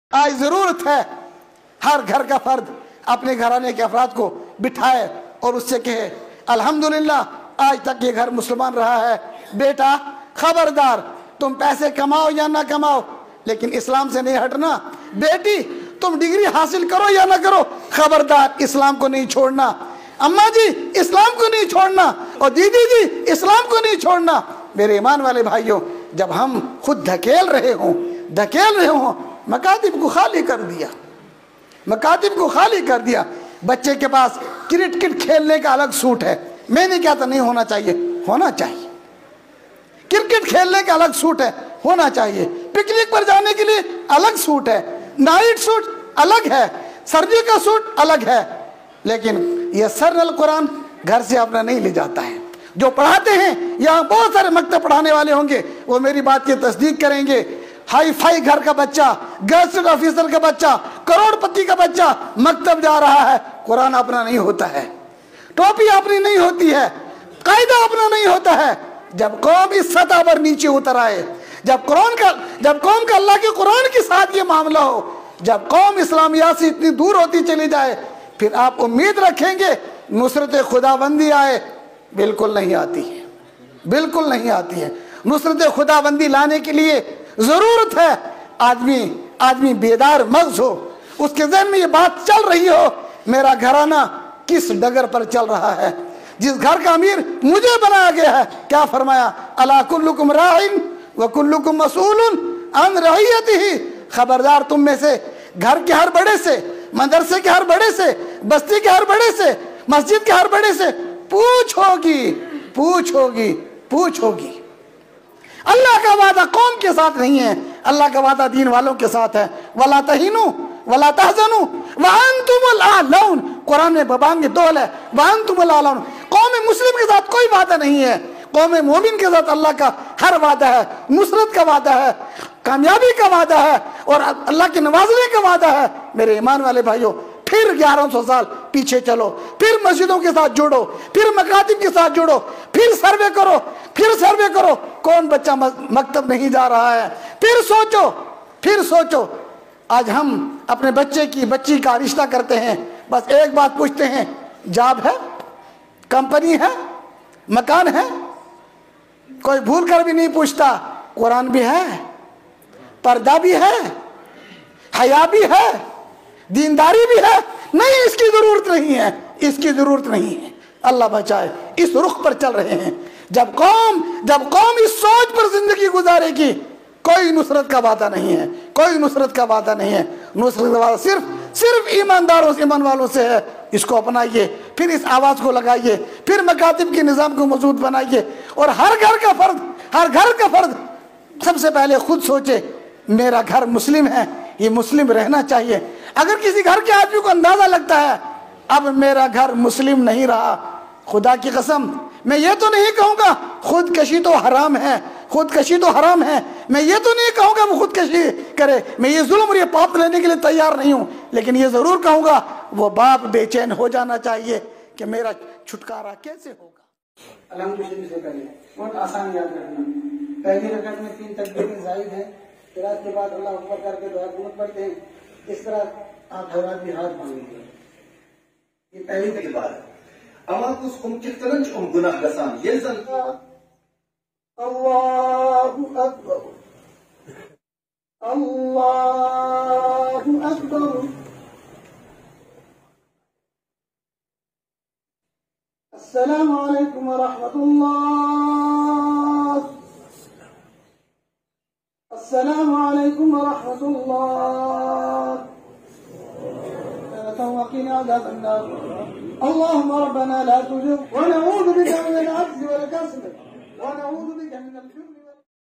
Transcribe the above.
आज जरूरत है हर घर का फर्द अपने घराने के अफराद को बिठाए और उससे कहे अल्हम्दुलिल्लाह आज तक ये घर मुसलमान रहा है। बेटा खबरदार, तुम पैसे कमाओ या ना कमाओ लेकिन इस्लाम से नहीं हटना। बेटी तुम डिग्री हासिल करो या ना करो, खबरदार इस्लाम को नहीं छोड़ना। अम्मा जी इस्लाम को नहीं छोड़ना, और दीदी जी इस्लाम को नहीं छोड़ना। मेरे ईमान वाले भाइयों, जब हम खुद धकेल रहे हों मकातिब को खाली कर दिया, मकातिब को खाली कर दिया। बच्चे के पास क्रिकेट खेलने का अलग सूट है, मैं नहीं कहता नहीं होना चाहिए, होना चाहिए। क्रिकेट खेलने का अलग सूट है, होना चाहिए। पिकनिक पर जाने के लिए अलग सूट है, नाइट सूट अलग है, सर्दी का सूट अलग है। लेकिन यह सरल कुरान घर से अपना नहीं ले जाता है। जो पढ़ाते हैं, यहाँ बहुत सारे मकतब पढ़ाने वाले होंगे, वो मेरी बात की तस्दीक करेंगे। हाई फाई घर का बच्चा, गैजेट ऑफिसर का बच्चा, करोड़पति का बच्चा मकतब जा रहा है, कुरान अपना नहीं होता है, टोपी अपनी नहीं होती है, कायदा अपना नहीं होता है। जब कौम इस सतह पर नीचे उतर आए, जब कौम का अल्लाह के कुरान के साथ ये मामला हो, जब कौम इस्लामियात से इतनी दूर होती चली जाए, फिर आप उम्मीद रखेंगे नुसरत खुदाबंदी आए। बिल्कुल नहीं आती है, बिल्कुल नहीं आती है। नुसरत खुदाबंदी लाने के लिए जरूरत है आदमी बेदार मगज हो, उसके ज़हन में ये बात चल रही हो मेरा घराना किस डगर पर चल रहा है, जिस घर का अमीर मुझे बनाया गया है। क्या फरमाया, अला कुल्लुकुम राइन व कुल्लुकुम मसूलुन अन रइयतिही। खबरदार तुम में से घर के हर बड़े से, मदरसे के हर बड़े से, बस्ती के हर बड़े से, मस्जिद के हर बड़े से पूछोगी। अल्लाह का वादा कौम के साथ नहीं है, अल्लाह का वादा दीन वालों के साथ है। वला तहीनु वला तहजनु व अंतुमुल आलौन, कुरान में बबांग दौल है, व अंतुमुल आलौन। कौम मुस्लिम के साथ कोई वादा नहीं है, कौम मोमिन के साथ अल्लाह का हर वादा है, नुसरत का वादा है, कामयाबी का वादा है और अल्लाह के नवाजने का वादा है। मेरे ईमान वाले भाइयों, फिर 1100 साल पीछे चलो, फिर मस्जिदों के साथ जुड़ो, फिर मकातिब के साथ जुड़ो, फिर सर्वे करो, कौन बच्चा मकतब नहीं जा रहा है। फिर सोचो। आज हम अपने बच्ची का रिश्ता करते हैं, बस एक बात पूछते हैं, जॉब है, कंपनी है, मकान है, कोई भूल कर भी नहीं पूछता कुरान भी है, पर्दा भी है, हया भी है, दीनदारी भी है। नहीं, इसकी जरूरत नहीं है। अल्लाह बचाए, इस रुख पर चल रहे हैं। जब कौम इस सोच पर जिंदगी गुजारेगी, कोई नुसरत का वादा नहीं है। नुसरत का वादा सिर्फ ईमानदारों से, ईमान वालों से है। इसको अपनाइए, फिर इस आवाज को लगाइए, फिर मकातिब के निज़ाम को मजबूत बनाइए और हर घर का फर्द सबसे पहले खुद सोचे, मेरा घर मुस्लिम है, ये मुस्लिम रहना चाहिए। अगर किसी घर के आदमी को अंदाजा लगता है अब मेरा घर मुस्लिम नहीं रहा, खुदा की कसम मैं ये तो नहीं कहूंगा खुदकशी तो हराम है, मैं ये तो नहीं कहूंगा वो खुदकशी करे, मैं ये जुल्म और ये पाप लेने के लिए तैयार नहीं हूं, लेकिन ये जरूर कहूंगा वो बाप बेचैन हो जाना चाहिए कि मेरा छुटकारा कैसे होगा। अल्हम्दुलिल्लाह से पहले बहुत आसान याद रखना, पहली रकअत में 3 तकबीरें जायज है, फिर उसके बाद अल्लाह अकबर करके दुआ कुनूत पढ़ते हैं। इस तरह आप हजरात भी हाथ मांगेंगे। ये पहली तकबीर है। अमाकुस कितनच गुनाह गसान ये अल्लाहु अकबर अस्सलामु अलैकुम व रहमतुल्लाह, अस्सलामु अलैकुम व रहमतुल्लाह। अल्लाहुम्मा रब्बना ला तुज़िग़ व नऊज़ु बिका मिनल अज्ज़ि वल कसल व नऊज़ु बिका मिनल जुब्न।